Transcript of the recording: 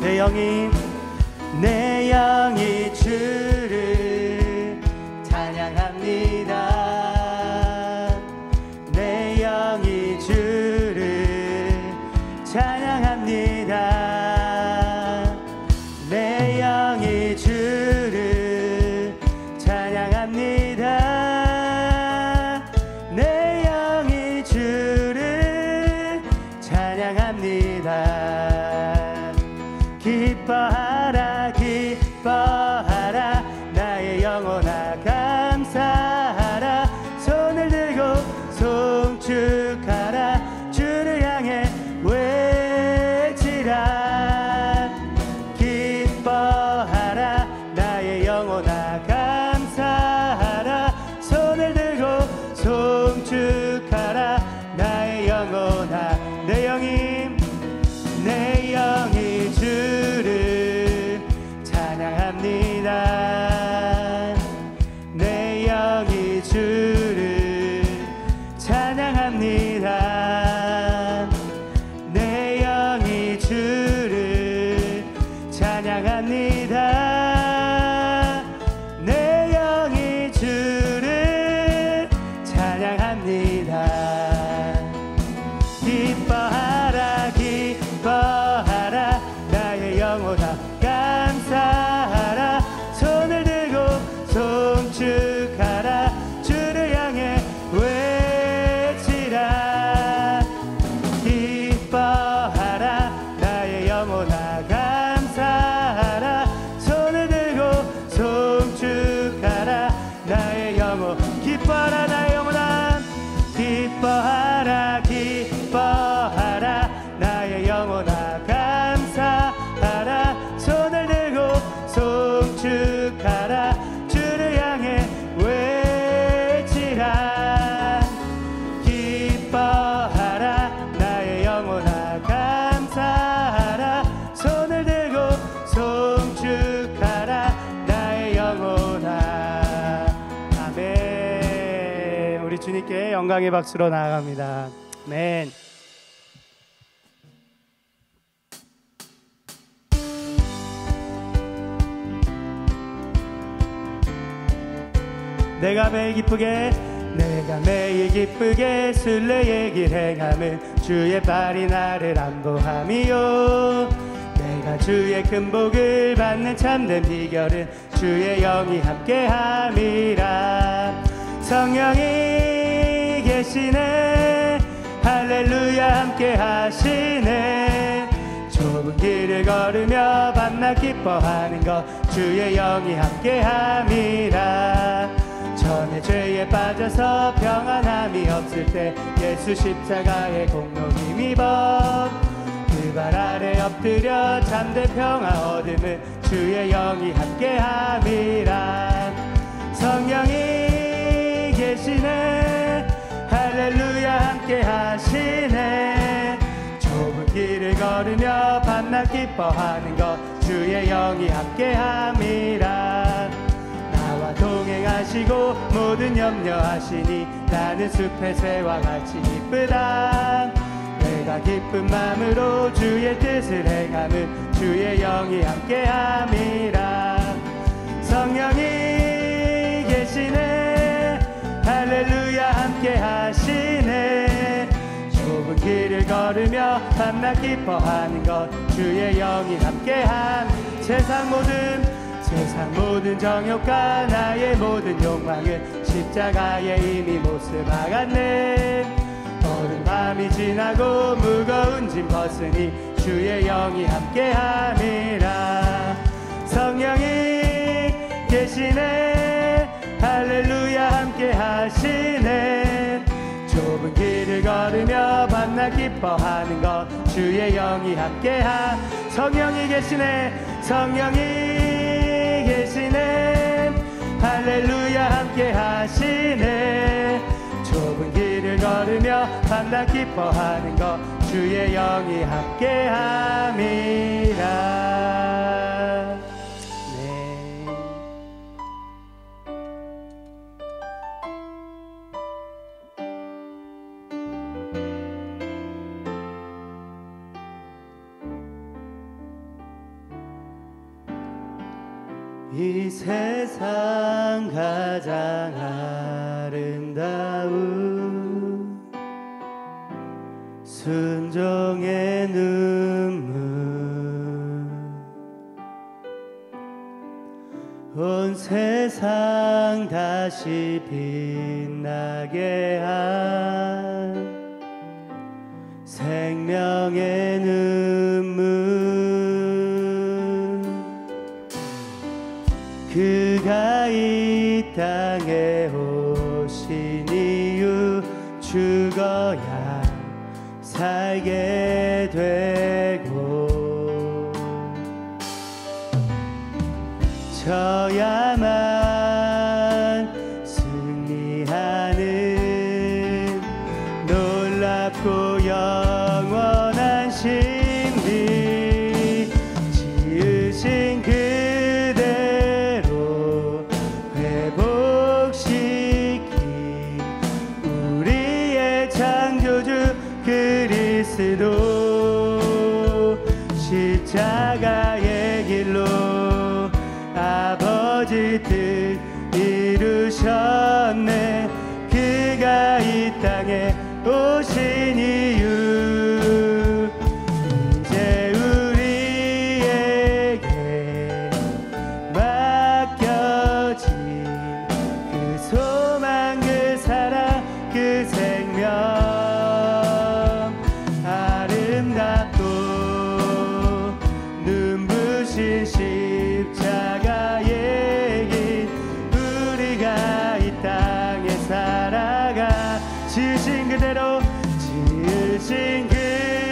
내 영이 주를 찬양합니다. 내 영이 주를 찬양합니다. 내 영이 주를 찬양합니다. 내 영이 주를 찬양합니다. 기뻐하라 기뻐하라 나의 영혼아 감사하라. 손을 들고 송축하라. 주를 향해 외치라. 기뻐하라 나의 영혼아 감사하라. 손을 들고 송축하라. 나의 영혼아 내 영이 주를 찬양합니다. 내 영이 주를 찬양합니다. 내 영이 주를 찬양합니다. 내 영이 주를 찬양합니다. 기뻐하라 기뻐하라 나의 영혼아 감사하라. 손을 들고 송축하라. 주를 향해 외치라. 기뻐하라 나의 영혼아 감사하라. 손을 들고 송축하라. 나의 영혼 기뻐하라 나의 영혼아 기뻐하라 기뻐하라 나의 영혼아 감사하라. 손을 들고 송축하라. 주를 향해 외치라. 기뻐하라 나의 영혼아 감사하라. 손을 들고 송축하라. 나의 영혼아. 아멘. 우리 주님께 영광의 박수로 나아갑니다. 아멘. 내가 매일 기쁘게 순례의 길 행함은 주의 발이 나를 안보함이요. 내가 주의 큰 복을 받는 참된 비결은 주의 영이 함께함이라. 성령이 계시네 할렐루야 함께하시네. 좁은 길을 걸으며 밤낮 기뻐하는 것 주의 영이 함께함이라. 전에 죄에 빠져서 평안함이 없을 때 예수 십자가의 공로 힘입어 그 발 아래 엎드려 잠든 평화 얻음은 주의 영이 함께함이라. 성령이 계시네 할렐루야 함께하시네. 좁은 길을 걸으며 밤낮 기뻐하는 것 주의 영이 함께함이라. 나와 동행하시고 모든 염려하시니 나는 숲의 새와 같이 기쁘다. 내가 기쁜 마음으로 주의 뜻을 행함은 주의 영이 함께함이라. 성령이 계시네 할렐루야 함께하시네. 좁은 길을 걸으며 밤낮 기뻐하는 것 주의 영이 함께함. 세상 모든 정욕과 나의 모든 욕망은 십자가에 이미 못을 박았네. 어른 밤이 지나고 무거운 짐 벗으니 주의 영이 함께함이라. 성령이 계시네 할렐루야 함께하시네. 좁은 길을 걸으며 밤낮 기뻐하는 것 주의 영이 함께함. 성령이 계시네 할렐루야 함께하시네. 좁은 길을 걸으며 밤낮 기뻐하는 것 주의 영이 함께함이라. 네. 이 세상 가장 아름다운 순종의 눈물 온 세상 다시 빛나게 한 생명의 눈물 그가 이 땅에 오신 이유 죽어야 살게 되고 져야만 승리하는 놀랍고 영원한 신비 지으신 그대로 회복시킨 우리의 창조주 그리스도 십자가의 길로 아버지 뜻 이루셨네 그가 이 땅에 오신 이유 이제 우리에게 맡겨진 그 소망 그 사랑 그 생명 아름답고 눈부신 십자가의 길 우리가 이 땅에 살아가 지으신 그대로 지으신 그대로